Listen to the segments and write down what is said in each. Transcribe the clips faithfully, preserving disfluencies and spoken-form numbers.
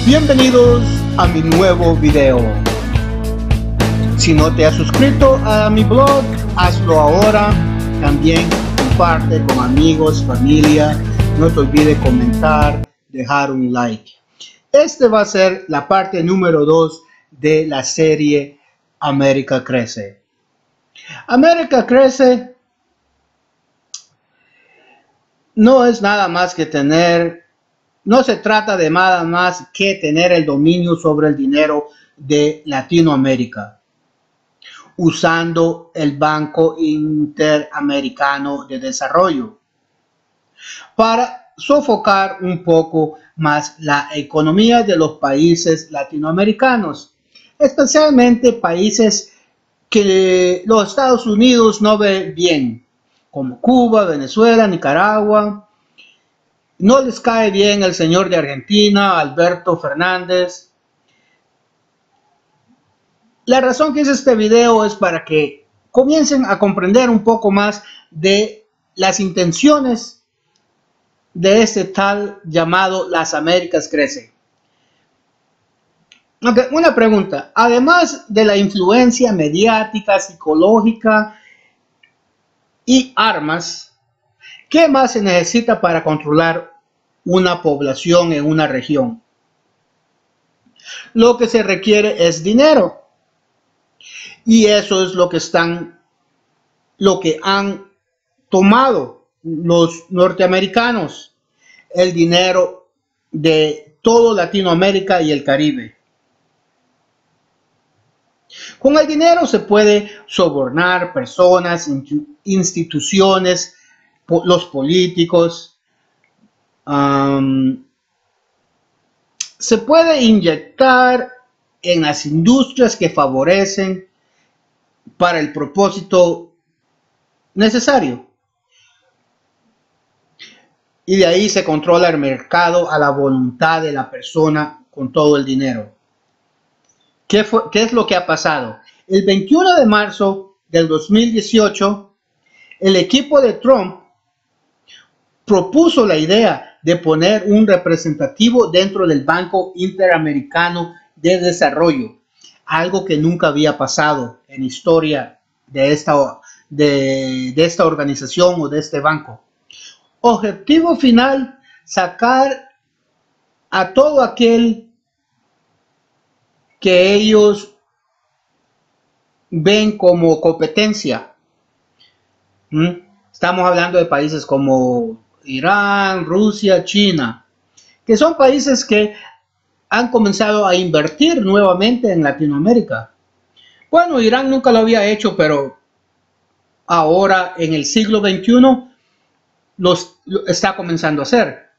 Bienvenidos a mi nuevo video. Si no te has suscrito a mi blog, hazlo ahora. También comparte con amigos, familia. No te olvides comentar, dejar un like. Este va a ser la parte número dos de la serie América Crece. América Crece no es nada más que tener, no se trata de nada más que tener el dominio sobre el dinero de Latinoamérica, usando el Banco Interamericano de Desarrollo para sofocar un poco más la economía de los países latinoamericanos, especialmente países que los Estados Unidos no ven bien, como Cuba, Venezuela, Nicaragua. No les cae bien el señor de Argentina, Alberto Fernández. La razón que hice este video es para que comiencen a comprender un poco más de las intenciones de este tal llamado Las Américas Crecen. Okay, una pregunta. Además de la influencia mediática, psicológica y armas, ¿qué más se necesita para controlar una población en una región? Lo que se requiere es dinero. Y eso es lo que están, lo que han tomado los norteamericanos, el dinero de todo Latinoamérica y el Caribe. Con el dinero se puede sobornar personas, instituciones, los políticos. Um, se puede inyectar en las industrias que favorecen para el propósito necesario. Y de ahí se controla el mercado a la voluntad de la persona con todo el dinero. ¿Qué, fue, ¿Qué es lo que ha pasado? El veintiuno de marzo del dos mil dieciocho, el equipo de Trump propuso la idea de poner un representativo dentro del Banco Interamericano de Desarrollo, algo que nunca había pasado en historia de esta, de, de esta organización o de este banco. Objetivo final, sacar a todo aquel que ellos ven como competencia. ¿Mm? Estamos hablando de países como Irán, Rusia, China, que son países que han comenzado a invertir nuevamente en Latinoamérica. Bueno, Irán nunca lo había hecho, pero ahora en el siglo veintiuno los, lo está comenzando a hacer.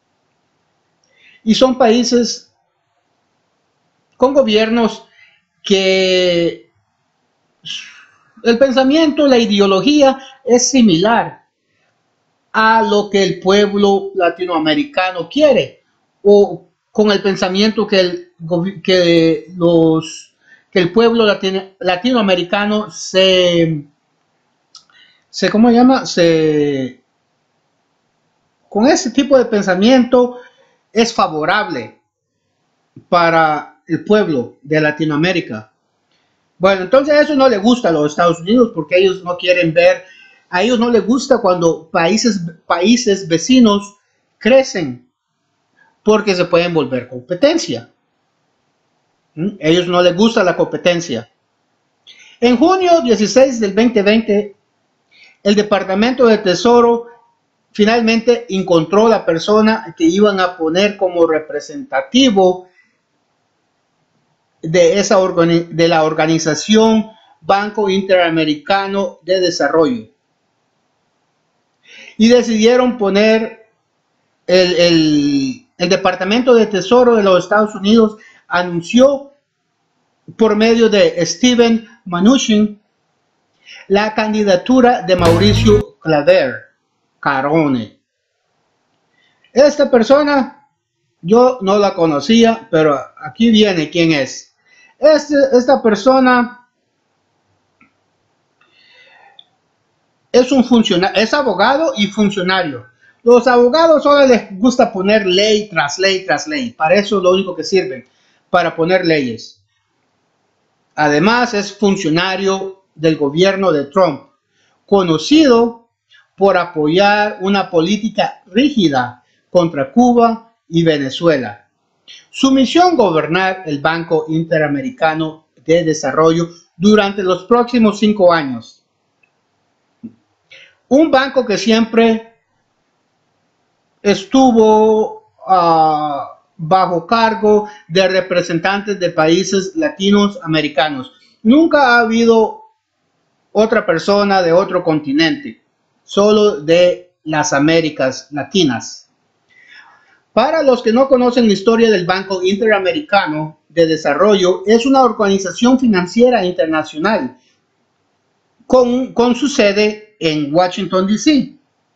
Y son países con gobiernos que el pensamiento, la ideología es similar a lo que el pueblo latinoamericano quiere, o con el pensamiento que el, que los, que el pueblo latino, latinoamericano se, se, ¿cómo se llama? Se, con ese tipo de pensamiento es favorable para el pueblo de Latinoamérica. Bueno, entonces eso no le gusta a los Estados Unidos porque ellos no quieren ver, a ellos no les gusta cuando países, países vecinos crecen porque se pueden volver competencia. ¿Mm? Ellos no les gusta la competencia. En junio dieciséis del veinte veinte, el Departamento de Tesoro finalmente encontró la persona que iban a poner como representativo de, esa de la organización Banco Interamericano de Desarrollo. Y decidieron poner el, el, el Departamento de Tesoro de los Estados Unidos anunció por medio de Steven Mnuchin la candidatura de Mauricio Claver Carone. Esta persona yo no la conocía, pero aquí viene quién es. Este, esta persona es un funcionario, es abogado y funcionario. Los abogados solo les gusta poner ley tras ley tras ley. Para eso es lo único que sirven, para poner leyes. Además, es funcionario del gobierno de Trump, conocido por apoyar una política rígida contra Cuba y Venezuela. Su misión: gobernar el Banco Interamericano de Desarrollo durante los próximos cinco años. Un banco que siempre estuvo uh, bajo cargo de representantes de países latinos americanos. Nunca ha habido otra persona de otro continente, solo de las Américas Latinas. Para los que no conocen la historia del Banco Interamericano de Desarrollo, es una organización financiera internacional con, con su sede en Washington, D C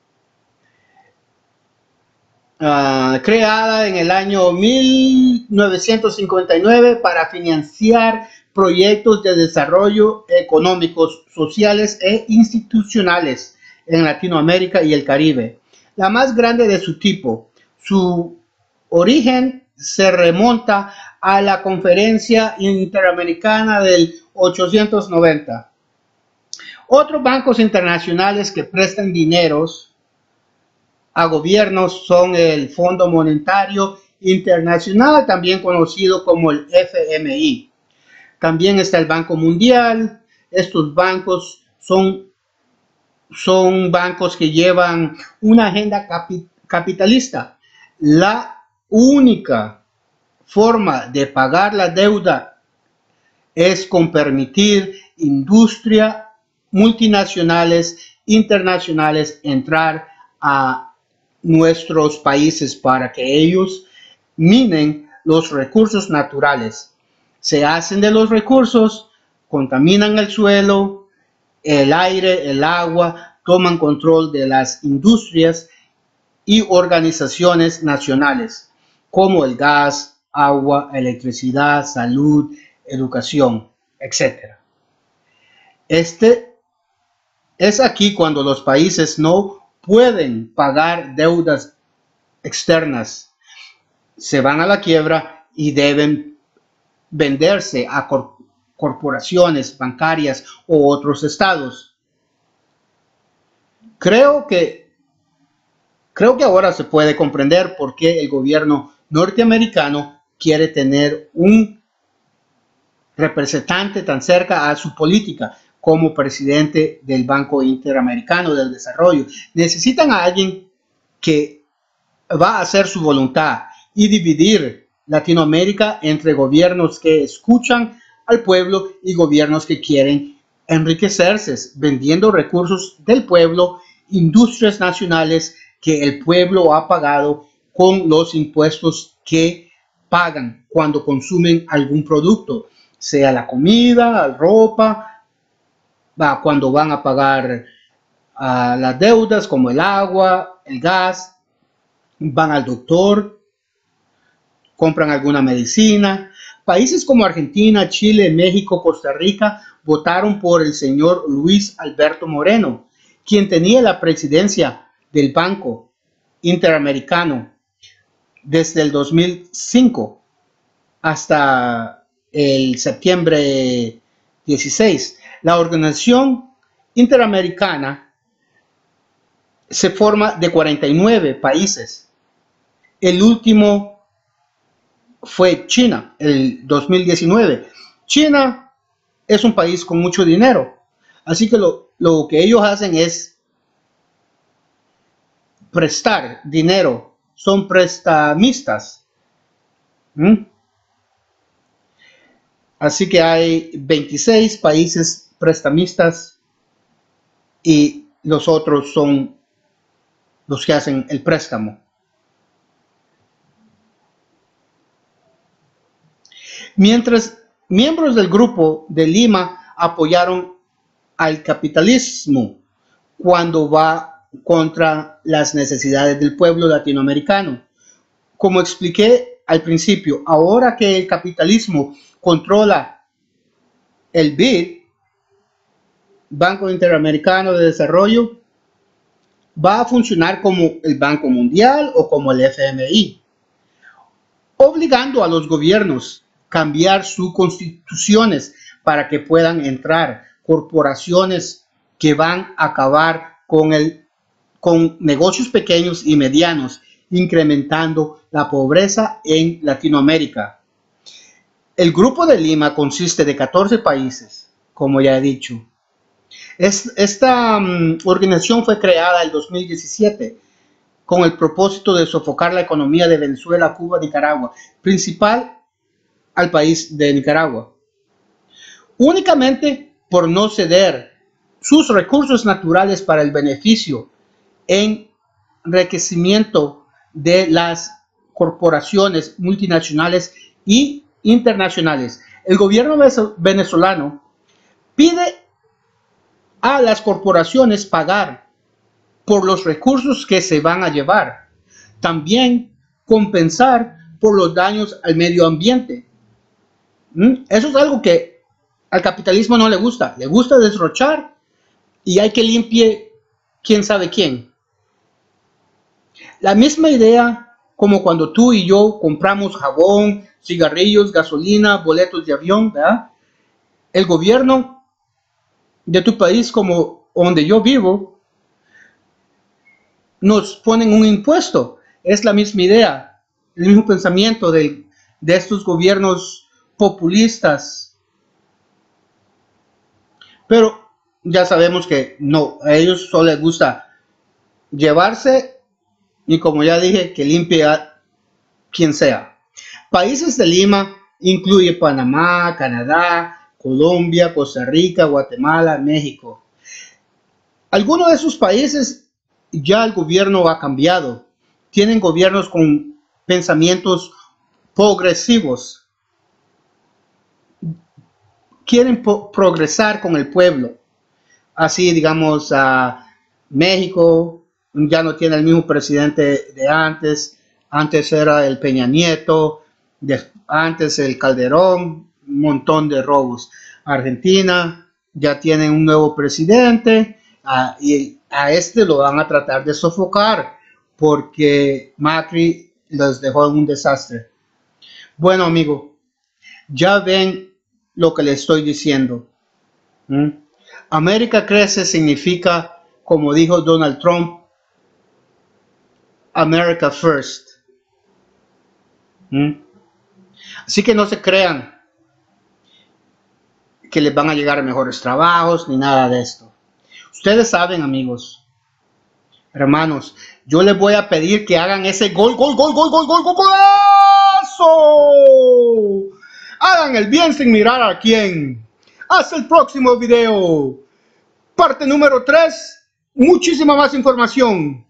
Uh, creada en el año mil novecientos cincuenta y nueve para financiar proyectos de desarrollo económicos, sociales e institucionales en Latinoamérica y el Caribe. La más grande de su tipo. Su origen se remonta a la Conferencia Interamericana del ochocientos noventa. Otros bancos internacionales que prestan dineros a gobiernos son el Fondo Monetario Internacional, también conocido como el F M I. También está el Banco Mundial. Estos bancos son, son bancos que llevan una agenda capi, capitalista. La única forma de pagar la deuda es con permitir industria multinacionales internacionales entrar a nuestros países para que ellos minen los recursos naturales. Se hacen de los recursos, contaminan el suelo, el aire, el agua, toman control de las industrias y organizaciones nacionales como el gas, agua, electricidad, salud, educación, etcétera. Este es aquí cuando los países no pueden pagar deudas externas, se van a la quiebra y deben venderse a cor corporaciones bancarias o otros estados. Creo que, creo que ahora se puede comprender por qué el gobierno norteamericano quiere tener un representante tan cerca a su política como presidente del Banco Interamericano del Desarrollo. Necesitan a alguien que va a hacer su voluntad y dividir Latinoamérica entre gobiernos que escuchan al pueblo y gobiernos que quieren enriquecerse vendiendo recursos del pueblo, industrias nacionales que el pueblo ha pagado con los impuestos que pagan cuando consumen algún producto, sea la comida, la ropa, va, cuando van a pagar uh, las deudas como el agua, el gas, van al doctor, compran alguna medicina. Países como Argentina, Chile, México, Costa Rica votaron por el señor Luis Alberto Moreno, quien tenía la presidencia del Banco Interamericano desde el dos mil cinco hasta el septiembre dieciséis. La organización interamericana se forma de cuarenta y nueve países. El último fue China, el dos mil diecinueve. China es un país con mucho dinero, así que lo, lo que ellos hacen es prestar dinero, son prestamistas. ¿Mm? Así que hay veintiséis países prestamistas y los otros son los que hacen el préstamo. Mientras miembros del Grupo de Lima apoyaron al capitalismo cuando va contra las necesidades del pueblo latinoamericano. Como expliqué al principio, ahora que el capitalismo controla el B I D, Banco Interamericano de Desarrollo, va a funcionar como el Banco Mundial o como el F M I, obligando a los gobiernos a cambiar sus constituciones para que puedan entrar corporaciones que van a acabar con, el, con negocios pequeños y medianos, incrementando la pobreza en Latinoamérica. El Grupo de Lima consiste de catorce países, como ya he dicho. Es, esta um, organización fue creada en dos mil diecisiete con el propósito de sofocar la economía de Venezuela, Cuba, Nicaragua, principal al país de Nicaragua, únicamente por no ceder sus recursos naturales para el beneficio en enriquecimiento de las corporaciones multinacionales y internacionales. El gobierno venezolano pide a las corporaciones pagar por los recursos que se van a llevar, también compensar por los daños al medio ambiente. ¿Mm? Eso es algo que al capitalismo no le gusta, le gusta derrochar y hay que limpiar quién sabe quién. La misma idea como cuando tú y yo compramos jabón, cigarrillos, gasolina, boletos de avión, ¿verdad? El gobierno de tu país, como donde yo vivo, nos ponen un impuesto. Es la misma idea, el mismo pensamiento de, de estos gobiernos populistas. Pero ya sabemos que no, a ellos solo les gusta llevarse y, como ya dije, que limpie a quien sea. Países de Lima incluye Panamá, Canadá, Colombia, Costa Rica, Guatemala, México. Algunos de esos países ya el gobierno ha cambiado. Tienen gobiernos con pensamientos progresivos. Quieren progresar con el pueblo. Así, digamos, a México ya no tiene el mismo presidente de antes. Antes era el Peña Nieto, de, antes el Calderón, un montón de robos. Argentina ya tiene un nuevo presidente uh, y a este lo van a tratar de sofocar porque Macri los dejó en un desastre. Bueno, amigo, ya ven lo que le estoy diciendo. ¿Mm? América crece significa, como dijo Donald Trump, America First. ¿Mm? Así que no se crean que les van a llegar mejores trabajos ni nada de esto. Ustedes saben, amigos, hermanos, yo les voy a pedir que hagan ese gol, gol, gol, gol, gol, gol, gol, golazo. Hagan el bien sin mirar a quién. Hasta el próximo video. Parte número tres. Muchísima más información.